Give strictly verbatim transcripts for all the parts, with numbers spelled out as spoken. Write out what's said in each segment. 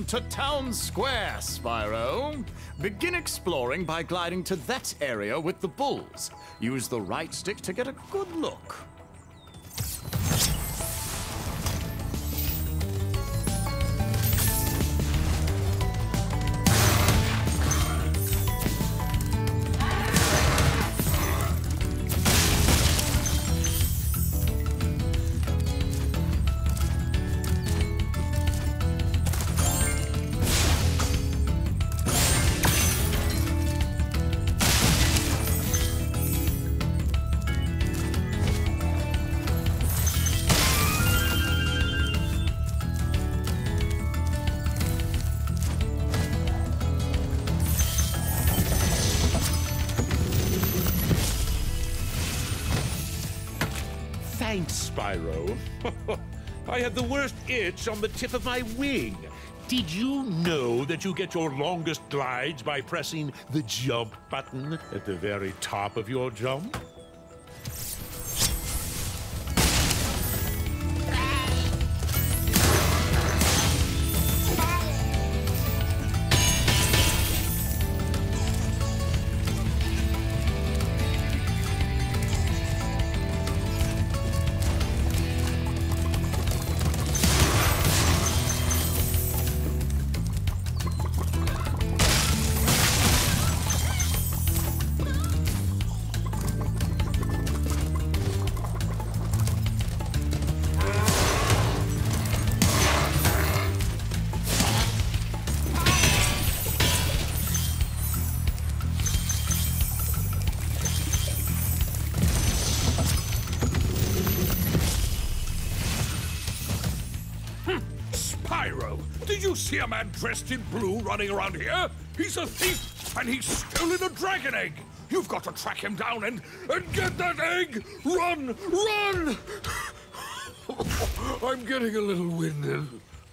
Welcome to Town Square, Spyro. Begin exploring by gliding to that area with the bulls. Use the right stick to get a good look. Thanks, Spyro. I had the worst itch on the tip of my wing. Did you know that you get your longest glides by pressing the jump button at the very top of your jump? Spyro, did you see a man dressed in blue running around here? He's a thief, and he's stolen a dragon egg. You've got to track him down and, and get that egg! Run! Run! I'm getting a little winded.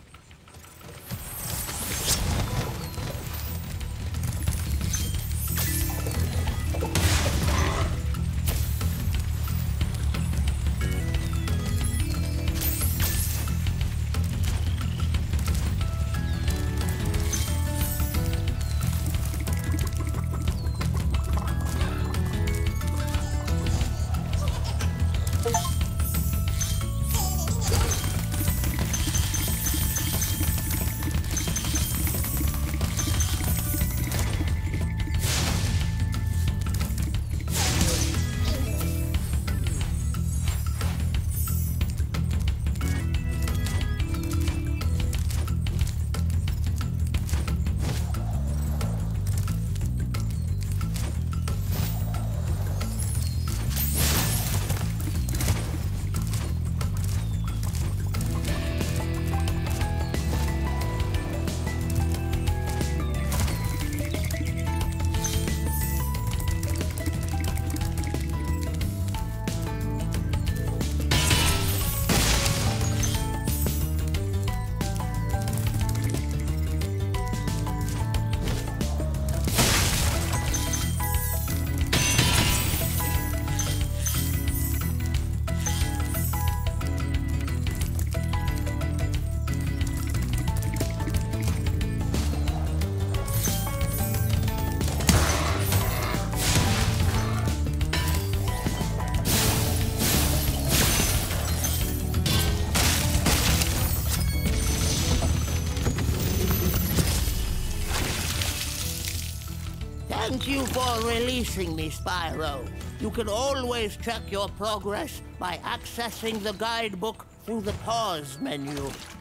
Thank you for releasing me, Spyro. You can always check your progress by accessing the guidebook through the pause menu.